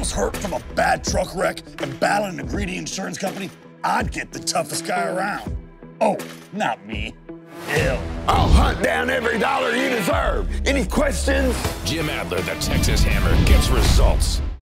was hurt from a bad truck wreck and battling a greedy insurance company, I'd get the toughest guy around. Oh, not me. Hell. I'll hunt down every dollar you deserve. Any questions? Jim Adler, the Texas Hammer, gets results.